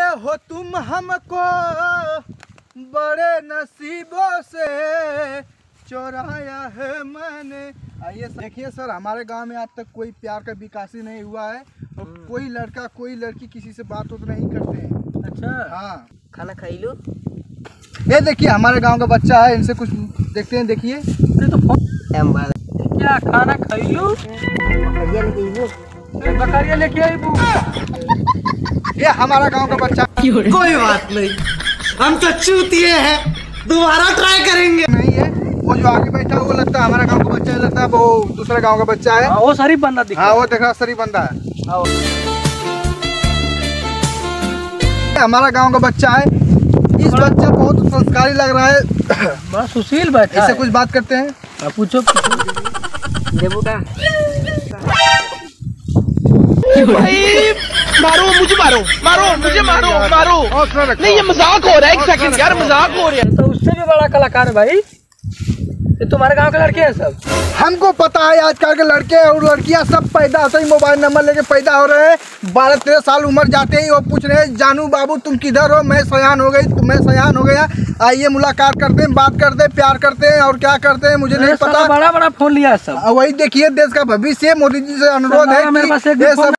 हो तुम हमको बड़े नसीबों से चुराया है मैंने। आइए देखिए सर, हमारे गांव में आज तक कोई प्यार का विकास ही नहीं हुआ है और कोई लड़का कोई लड़की किसी से बात तो नहीं करते हैं। अच्छा हाँ, खाना खाई लो। ये देखिए हमारे गांव का बच्चा है, इनसे कुछ देखते हैं। देखिए तो क्या खाना खाई लो, बकरिया लेके आई वो। ये हमारा गांव का बच्चा। कोई बात नहीं, हम तो चूतिए हैं, दोबारा ट्राई करेंगे। नहीं है वो जो आगे बैठा है, वो लगता है हमारा गांव का बच्चा है, लगता है वो दूसरे गांव का बच्चा है। वो सारी बंदा दिखा। हाँ वो देख रहा सरी बंदा है, हमारा गांव का बच्चा है। इस बच्चा बहुत संस्कारी लग रहा है, बड़ा सुशील बैठा। इससे कुछ बात करते हैं। पूछो देवो का। भाई मारो मुझे, मारो मारो मुझे, मारो मारो। नहीं ये मजाक हो रहा है, एक सेकंड यार, मजाक हो रहा है। तो उससे भी बड़ा कलाकार है भाई, ये तुम्हारे गांव के लड़के हैं सब। हमको पता है आजकल के लड़के और लड़कियां सब पैदा होते ही मोबाइल नंबर लेके पैदा हो रहे हैं। 12-13 साल उम्र जाते ही वो पूछ रहे हैं जानू बाबू तुम किधर हो, मैं सयान हो गई, मैं सयान हो गया। आइए मुलाकात करते हैं, बात करते हैं, प्यार करते हैं और क्या करते हैं मुझे नहीं पता। बड़ा बड़ा फोन लिया सब। वही देखिए देश का भविष्य, मोदी जी से अनुरोध है मेरे पास कि ये सब